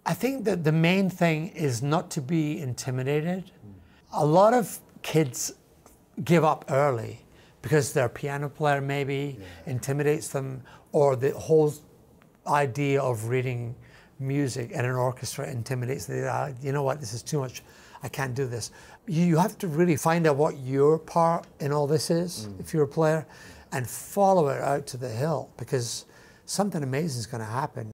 I think that the main thing is not to be intimidated. A lot of kids give up early because their piano player maybe intimidates them, or the whole idea of reading music in an orchestra intimidates them. You know what, this is too much, I can't do this. You have to really find out what your part in all this is, if you're a player, and follow it out to the hill, because something amazing is going to happen.